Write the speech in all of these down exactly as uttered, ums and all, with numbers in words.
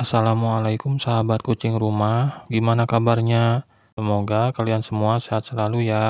Assalamualaikum sahabat kucing rumah, gimana kabarnya? Semoga kalian semua sehat selalu ya.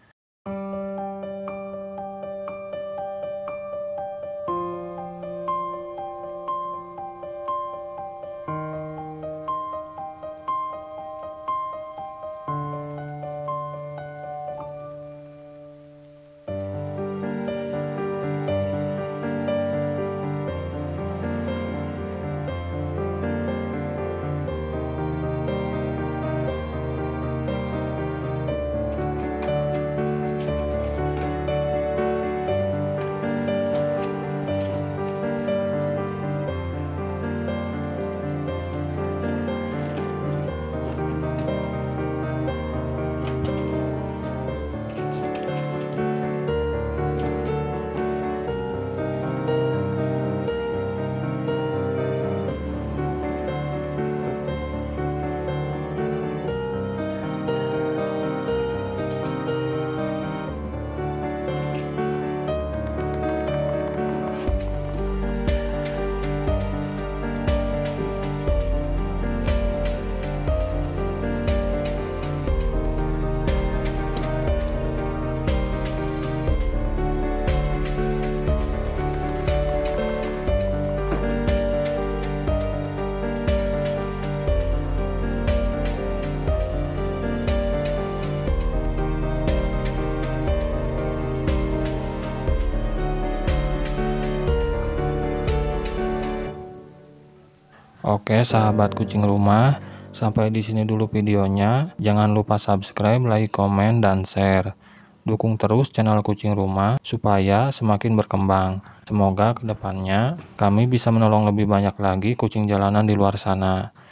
Oke, sahabat kucing rumah, sampai di sini dulu videonya. Jangan lupa subscribe, like, komen, dan share. Dukung terus channel kucing rumah supaya semakin berkembang. Semoga kedepannya kami bisa menolong lebih banyak lagi kucing jalanan di luar sana.